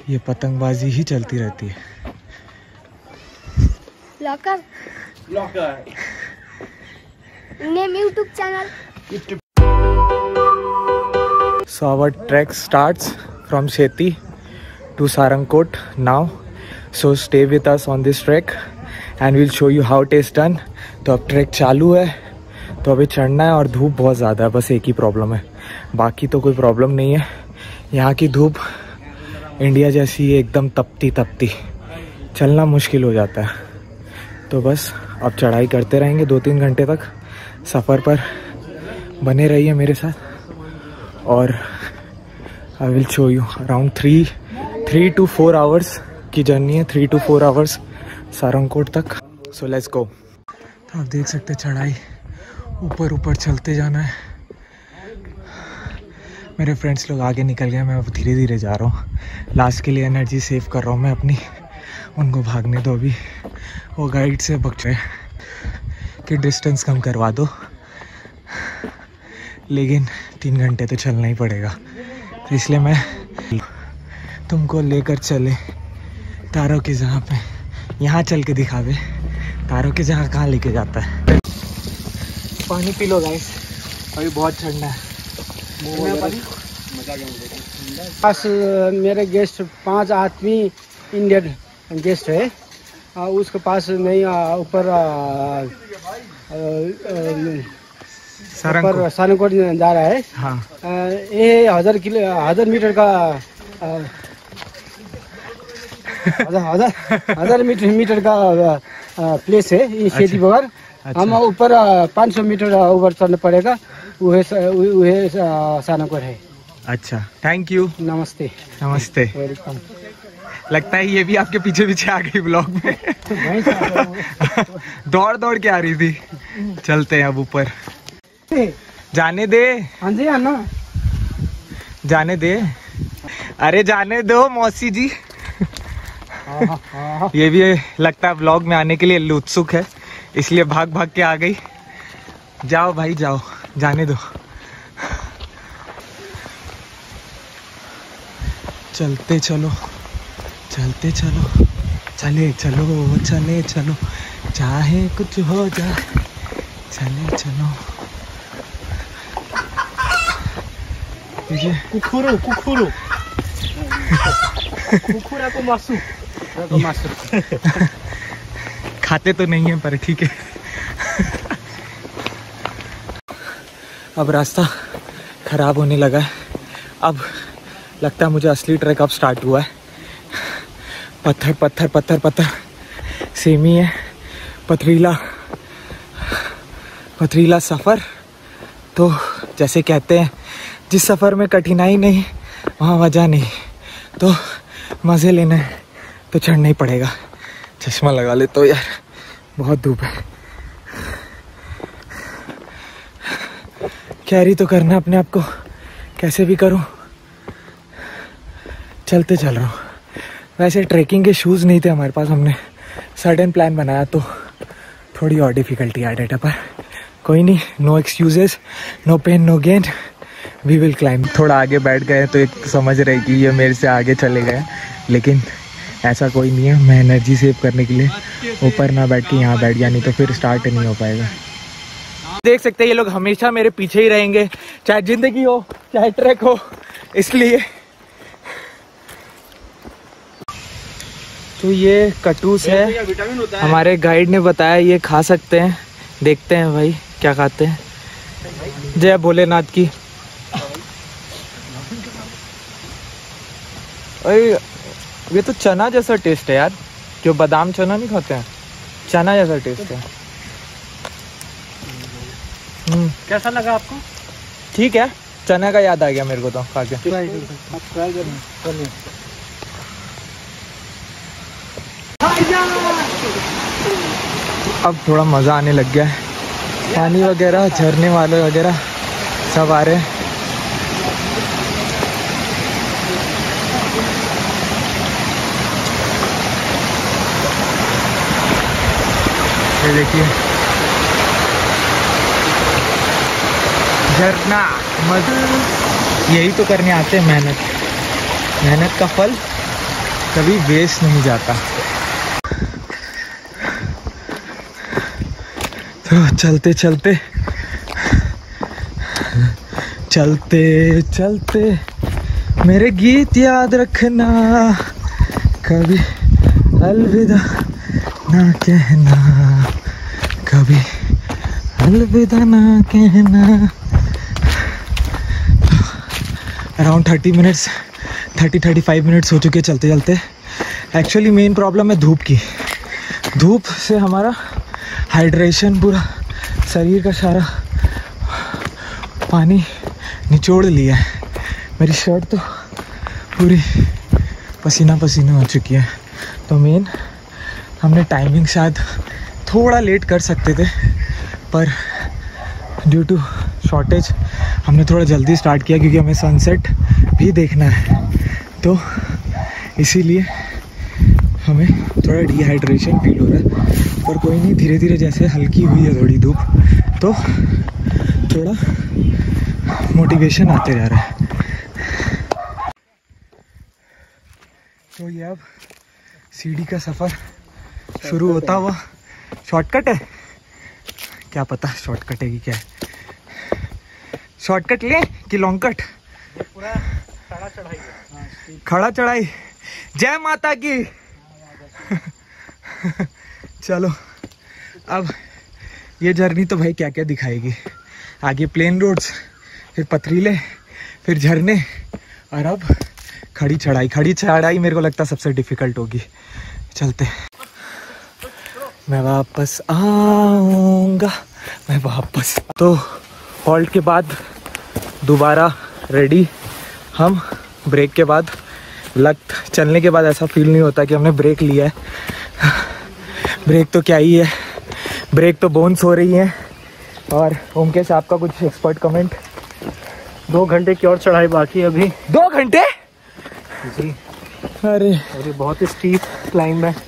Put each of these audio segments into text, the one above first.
ये पतंगबाजी ही चलती रहती है। Locker name YouTube channel. So our trek starts from Sheti to Sarangkot now. So stay with us on this trek and we'll show you how it is done. तो अब track चालू है, तो अभी चढ़ना है और धूप बहुत ज़्यादा है, बस एक ही प्रॉब्लम है, बाकी तो कोई प्रॉब्लम नहीं है। यहाँ की धूप इंडिया जैसी है, एकदम तपती तपती, चलना मुश्किल हो जाता है। तो बस अब चढ़ाई करते रहेंगे 2-3 घंटे तक। सफ़र पर बने रहिए मेरे साथ और I will show you around 3 to 4 hours की जर्नी है, 3 to 4 आवर्स सारंगकोट तक। So let's go. तो आप देख सकते हैं चढ़ाई ऊपर ऊपर चलते जाना है। मेरे फ्रेंड्स लोग आगे निकल गए, मैं अब धीरे धीरे जा रहा हूँ। लास्ट के लिए एनर्जी सेव कर रहा हूँ मैं अपनी, उनको भागने दो। अभी वो गाइड से बक रहे कि डिस्टेंस कम करवा दो, लेकिन 3 घंटे तो चलना ही पड़ेगा, तो इसलिए मैं तुमको लेकर चले तारों की जगह पे। यहाँ चल के दिखावे तारों की जगह कहाँ लेके जाता है। पानी पी लो गाइस, अभी बहुत ठंडा है। पास मेरे गेस्ट 5 आदमी इंडियन गेस्ट है, उसके पास नहीं ऊपर सारंगकोट जा रहा है। हाँ। ये 1000 मीटर का 1000 मीटर का प्लेस है ये शेती बगर। हम ऊपर 500 मीटर ऊपर चलना पड़ेगा, वह सारंगकोट है। अच्छा, थैंक यू। नमस्ते। नमस्ते। वेलकम। लगता है ये भी आपके पीछे पीछे आ गई ब्लॉग में। दौड़ दौड़ के आ रही थी। चलते हैं अब ऊपर। जाने दे। हाँ जी आना। जाने दे। अरे जाने दो मौसी जी। ये भी लगता है व्लॉग में आने के लिए उत्सुक है, इसलिए भाग भाग के आ गई। जाओ भाई जाओ, जाने दो। चलते चलो, चलते चलो, चले चलो, चले चलो, चाहे कुछ हो जाए, चले चलो। कुकुरु कुकुरु कुकुरा को मासू खाते तो नहीं है पर ठीक है। अब रास्ता खराब होने लगा है, अब लगता है मुझे असली ट्रैक अब स्टार्ट हुआ है। पत्थर पत्थर पत्थर पत्थर, सेमी है, पथरीला पथरीला सफ़र। तो जैसे कहते हैं जिस सफ़र में कठिनाई नहीं वहाँ वजह नहीं, तो मज़े लेना है तो चढ़ना ही पड़ेगा। चश्मा लगा ले तो यार, बहुत धूप है। कैरी तो करना अपने आप को, कैसे भी करूं, चलते चल रहा हूँ। वैसे ट्रैकिंग के शूज़ नहीं थे हमारे पास, हमने सडन प्लान बनाया तो थोड़ी और डिफ़िकल्टी एडेड है, पर कोई नहीं, no excuses, no pain no gain, we will climb. थोड़ा आगे बैठ गए तो एक समझ रहे कि ये मेरे से आगे चले गए, लेकिन ऐसा कोई नहीं है। मैं एनर्जी सेव करने के लिए ऊपर ना बैठ के यहाँ बैठ गया, नहीं तो फिर स्टार्ट नहीं हो पाएगा। देख सकते हैं ये लोग हमेशा मेरे पीछे ही रहेंगे, चाहे जिंदगी हो चाहे ट्रैक हो, इसलिए। तो ये कटूस है, हमारे गाइड ने बताया ये खा सकते हैं। देखते हैं भाई क्या खाते हैं। जय भोलेनाथ की। अरे ये तो चना जैसा टेस्ट है यार, जो बादाम चना नहीं खाते हैं, चना जैसा टेस्ट है। कैसा लगा आपको? ठीक है, चना का याद आ गया मेरे को तो खा के। अब थोड़ा मज़ा आने लग गया है, पानी वगैरह, झरने वाले वगैरह सब आ रहे हैं। ये देखिए झरना, मज़ा। यही तो करने आते हैं, मेहनत, मेहनत का फल कभी वेस्ट नहीं जाता। तो चलते चलते चलते चलते मेरे गीत याद रखना, कभी अलविदा ना कहना, कभी अलविदा ना कहना। अराउंड 35 मिनट्स हो चुके चलते चलते। एक्चुअली मेन प्रॉब्लम है धूप की। धूप से हमारा हाइड्रेशन, पूरा शरीर का सारा पानी निचोड़ लिया है। मेरी शर्ट तो पूरी पसीना पसीना हो चुकी है। तो मेन हमने टाइमिंग शायद थोड़ा लेट कर सकते थे, पर ड्यू टू शॉर्टेज हमने थोड़ा जल्दी स्टार्ट किया, क्योंकि हमें सनसेट भी देखना है। तो इसीलिए हमें थोड़ा डिहाइड्रेशन फील हो रहा है, पर कोई नहीं, धीरे धीरे जैसे हल्की हुई है थोड़ी धूप, तो थोड़ा मोटिवेशन आते रह रहा है। तो ये अब सीढ़ी का सफ़र शुरू होता हुआ। शॉर्टकट है क्या पता, शॉर्टकट है कि क्या है। शॉर्टकट ले कि लॉन्ग कट? पूरा खड़ा चढ़ाई है। खड़ा चढ़ाई। जय माता की। चलो अब ये जर्नी तो भाई क्या क्या दिखाएगी। आगे प्लेन रोड्स, फिर पथरीले, फिर झरने, और अब खड़ी चढ़ाई। खड़ी चढ़ाई मेरे को लगता है सबसे डिफिकल्ट होगी। चलते। मैं वापस आऊँगा, मैं वापस। तो हॉल्ट के बाद दोबारा रेडी हम। ब्रेक के बाद चलने के बाद ऐसा फील नहीं होता कि हमने ब्रेक लिया है। ब्रेक तो क्या ही है, ब्रेक तो बोन्स हो रही है। और ओमकेश आपका कुछ एक्सपर्ट कमेंट? 2 घंटे की और चढ़ाई बाकी है अभी। 2 घंटे जी। अरे और ये बहुत ही स्टीप क्लाइंब है।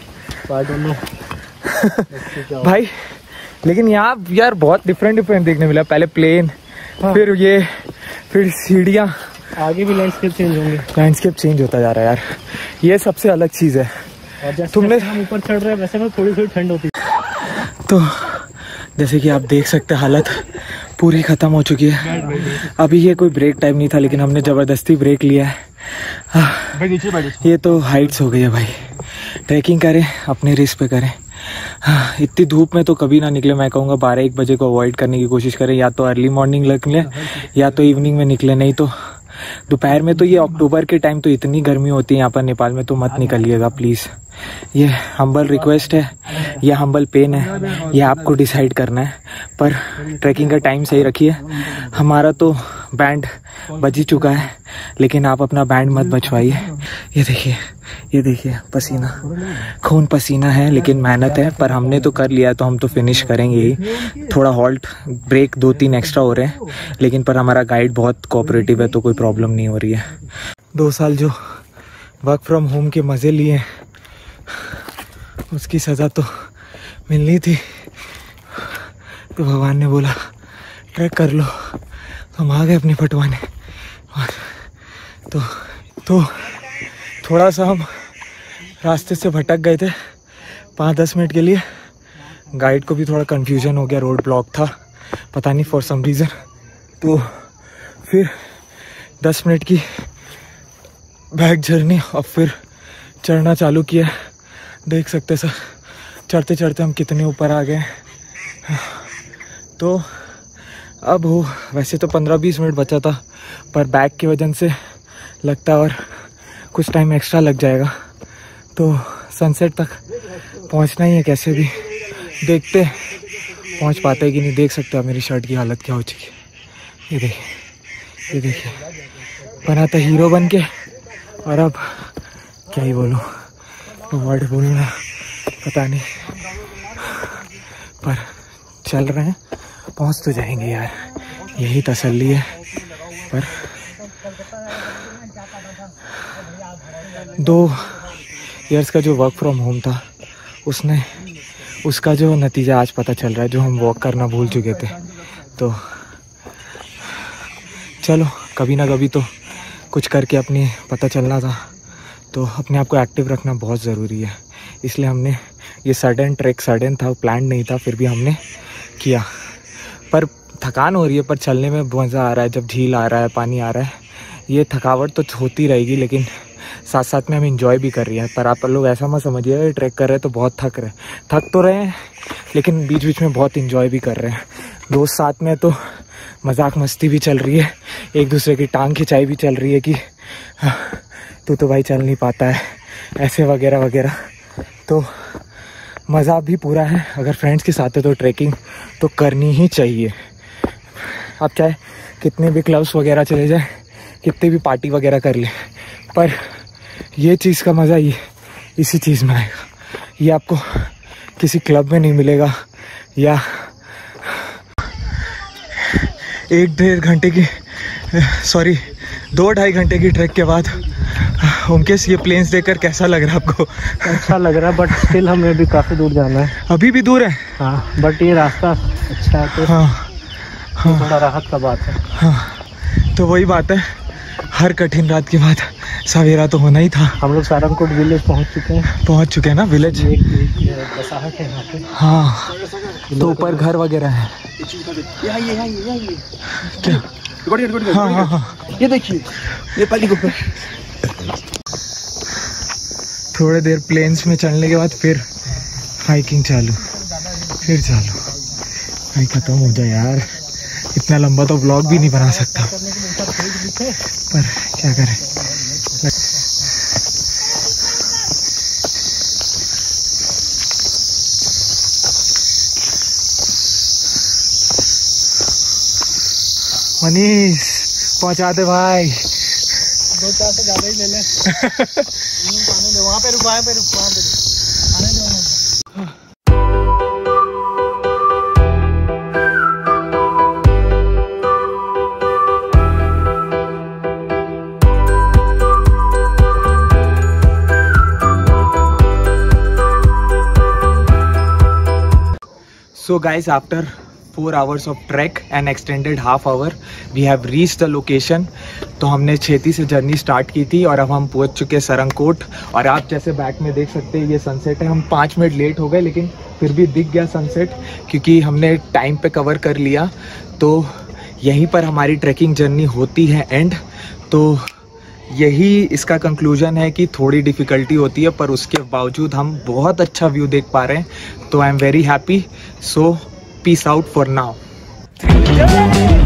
भाई लेकिन यहाँ यार बहुत डिफरेंट देखने मिला। पहले प्लेन, हाँ। फिर ये, फिर सीढ़ियाँ। आगे भी लैंडस्केप चेंज होंगे। लैंडस्केप चेंज होता जा रहा है यार, ये सबसे अलग चीज़ है। और जैसे तुमने हम ऊपर चढ़ रहे हैं वैसे में थोड़ी थोड़ी ठंड होती है। तो जैसे कि आप देख सकते हैं हालत पूरी ख़त्म हो चुकी है। अभी ये कोई ब्रेक टाइम नहीं था, लेकिन हमने ज़बरदस्ती ब्रेक लिया है। ये तो हाइट्स हो गई है भाई। ट्रैकिंग करें अपने रिस्क पे करें। इतनी धूप में तो कभी ना निकले। मैं कहूँगा 12-1 बजे को अवॉइड करने की कोशिश करें। या तो अर्ली मॉर्निंग निकले या तो इवनिंग में निकले, नहीं तो दोपहर में। तो ये अक्टूबर के टाइम तो इतनी गर्मी होती है यहाँ पर नेपाल में, तो मत निकलिएगा प्लीज़। ये हम्बल रिक्वेस्ट है, ये हम्बल पेन है, ये आपको डिसाइड करना है। पर ट्रैकिंग का टाइम सही रखिए। हमारा तो बैंड बज ही चुका है, लेकिन आप अपना बैंड मत बचवाइए। ये देखिए पसीना, खून पसीना है, लेकिन मेहनत है। पर हमने तो कर लिया, तो हम तो फिनिश करेंगे ही। थोड़ा हॉल्ट ब्रेक 2-3 एक्स्ट्रा हो रहे हैं, लेकिन पर हमारा गाइड बहुत कोऑपरेटिव है, तो कोई प्रॉब्लम नहीं हो रही है। 2 साल जो वर्क फ्रॉम होम के मज़े लिए, उसकी सज़ा तो मिलनी थी। तो भगवान ने बोला ट्रैक कर लो, तो हम आ गए अपनी फटवाने। और तो थोड़ा सा हम रास्ते से भटक गए थे 5-10 मिनट के लिए। गाइड को भी थोड़ा कन्फ्यूजन हो गया, रोड ब्लॉक था पता नहीं फॉर सम रीज़न। तो फिर 10 मिनट की बैक जर्नी, और फिर चढ़ना चालू किया। देख सकते सर, चढ़ते चढ़ते हम कितने ऊपर आ गए। तो अब हो, वैसे तो 15-20 मिनट बचा था, पर बैक की वजह से लगता है और कुछ टाइम एक्स्ट्रा लग जाएगा। तो सनसेट तक पहुंचना ही है कैसे भी। देखते पहुंच पाते हैं कि नहीं। देख सकते हो मेरी शर्ट की हालत क्या हो चुकी है। ये देखिए बना था हीरो बन के, और अब क्या ही बोलूँ, वर्ड बोलना पता नहीं, पर चल रहे हैं, पहुंच तो जाएंगे यार, यही तसल्ली है। पर 2 इयर्स का जो वर्क फ्रॉम होम था, उसका जो नतीजा आज पता चल रहा है, जो हम वॉक करना भूल चुके थे। तो चलो कभी ना कभी तो कुछ करके अपनी पता चलना था। तो अपने आप को एक्टिव रखना बहुत ज़रूरी है, इसलिए हमने ये सडन ट्रैक सडन था, प्लान नहीं था, फिर भी हमने किया। पर थकान हो रही है, पर चलने में मज़ा आ रहा है। जब झील आ रहा है, पानी आ रहा है, ये थकावट तो होती रहेगी, लेकिन साथ साथ में हम इंजॉय भी कर रही हैं। पर आप लोग ऐसा मत समझिए ट्रैक कर रहे हैं तो बहुत थक तो रहे हैं, लेकिन बीच बीच में बहुत इंजॉय भी कर रहे हैं। दोस्त साथ में तो मजाक मस्ती भी चल रही है, एक दूसरे की टांग खिंचाई भी चल रही है कि तू तो भाई चल नहीं पाता है, ऐसे वगैरह वगैरह। तो मज़ा भी पूरा है। अगर फ्रेंड्स के साथ है तो ट्रैकिंग तो करनी ही चाहिए। आप चाहे कितने भी क्लब्स वगैरह चले जाए, कितने भी पार्टी वगैरह कर ले, पर ये चीज़ का मज़ा ये इसी चीज़ में आएगा। ये आपको किसी क्लब में नहीं मिलेगा, या 2-2.5 घंटे की ट्रैक के बाद। उनकेस ये प्लेन्स देखकर कैसा लग रहा है आपको? अच्छा लग रहा है, बट स्टिल हमें भी काफ़ी दूर जाना है। अभी भी दूर है? हाँ, बट ये रास्ता अच्छा है तो हाँ, थोड़ा राहत का बात है। हाँ, तो वही बात है, हर कठिन रात के बाद सवेरा तो होना ही था। हम लोग सारंगकोट विलेज पहुंच चुके हैं ना। विलेज बसाहट है यहाँ पे। हाँ, तो ऊपर घर वगैरह है क्या? हाँ हाँ हाँ, ये देखिए, ये पाली को थोड़ी देर प्लेन्स में चलने के बाद फिर हाइकिंग चालू, फिर चालू। भाई खत्म हो जाए यार, इतना लंबा तो व्लॉग भी नहीं बना सकता, पर क्या करें। मनीष पहुंचा दे भाई। 2-4 से ज़्यादा ही ले ले। वहाँ पे रुक, वहाँ पे रुक, वहाँ पे रुक, आने दो। So guys, after 4 hours of trek and extended half hour, we have reached the location. तो हमने छेती से जर्नी स्टार्ट की थी और अब हम पहुंच चुके सरंगकोट। और आप जैसे बैक में देख सकते हैं ये सनसेट है। हम 5 मिनट लेट हो गए, लेकिन फिर भी दिख गया सनसेट, क्योंकि हमने टाइम पे कवर कर लिया। तो यहीं पर हमारी ट्रैकिंग जर्नी होती है एंड। तो यही इसका कंक्लूजन है कि थोड़ी डिफ़िकल्टी होती है, पर उसके बावजूद हम बहुत अच्छा व्यू देख पा रहे हैं। तो I am very happy. So peace out for now.